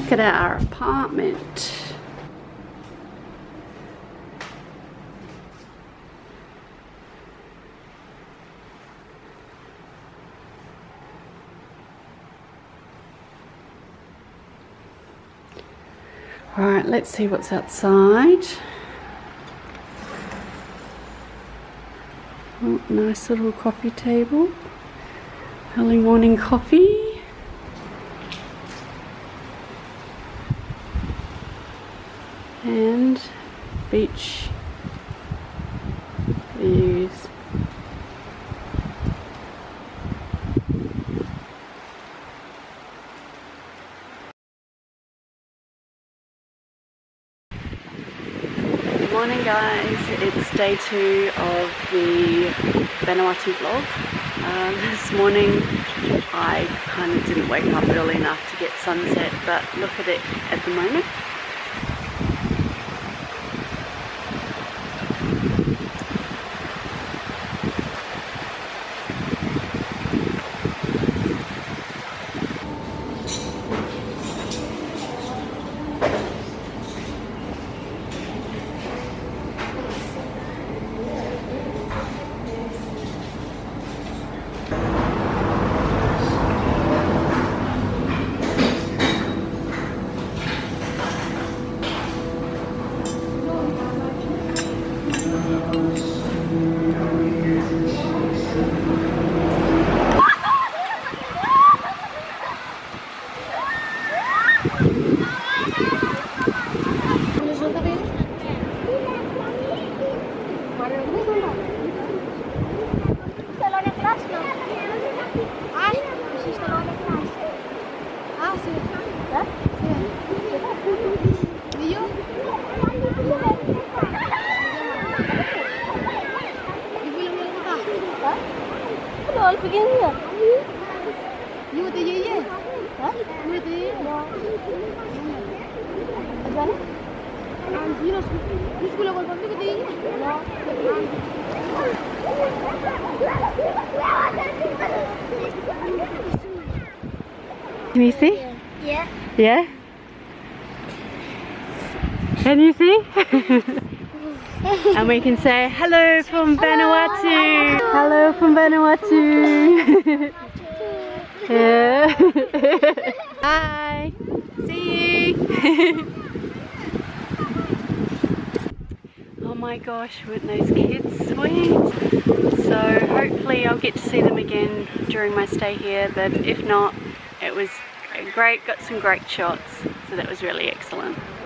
look at our apartment. Alright, let's see what's outside. Oh, nice little coffee table. Early morning coffee. And beach views. Good morning guys, it's day 2 of the Vanuatu vlog. This morning I kind of didn't wake up early enough to get sunset, but look at it at the moment. Can you see? Yeah. Yeah? Can you see? And we can say hello from Vanuatu. Hello from Vanuatu. Yeah. Bye. See you. Oh my gosh, weren't those kids sweet? So hopefully I'll get to see them again during my stay here, but if not, it was great, got some great shots, so that was really excellent.